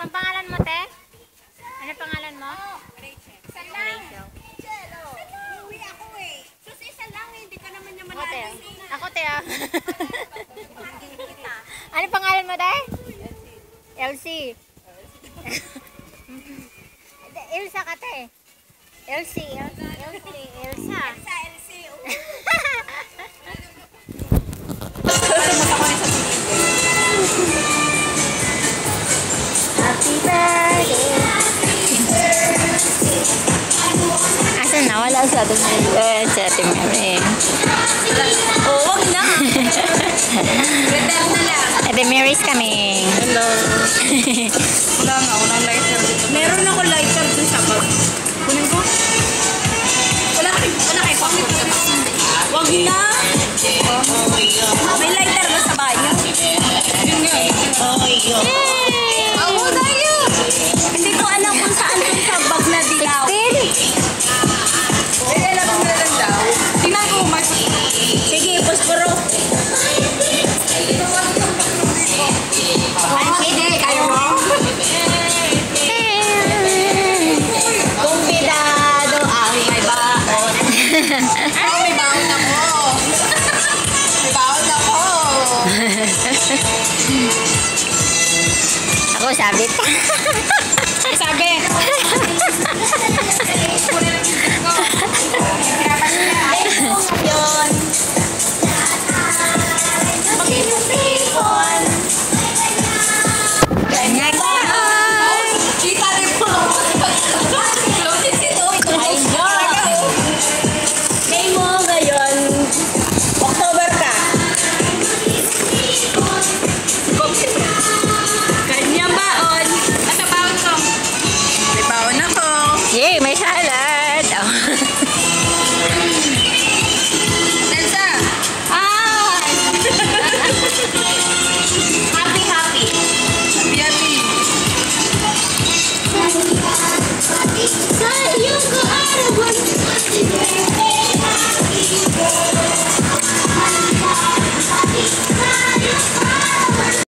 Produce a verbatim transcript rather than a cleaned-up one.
Ang pangalan mo, te? Ano pangalan mo? Rachel. Rachel. Uwi ako eh. Sus, isa lang eh. Hindi ka naman niya Ako, te. malalas. Ako, te, ah. Ano pangalan mo, te? Elsie. Elsa ka, te. Elsie. Elsie. Elsa. Sa L C. Happy birthday. Asan na? Wala sa ating Mary. Sa ating Mary. Oo, wag na. Redel na lang. Ate Mary's kami. Hello. Wala nga, walang lighter dito. Meron ako lighter dun sa bag. Kunin ko. Wala kayo, wala kayo. Wag na. May lighter ba sa banyo? Yun nga. Ako tayo. Hindi ko alam kung saan dun sa bag na dilaw. Eh, alam mo na lang daw. Tingnan ko, mas. Sige, posporo. Ay, hindi. Kayo mo? Kumbidado ang may baon. Ay, may baon ako. May baon ako. Ako sabit. Sabi.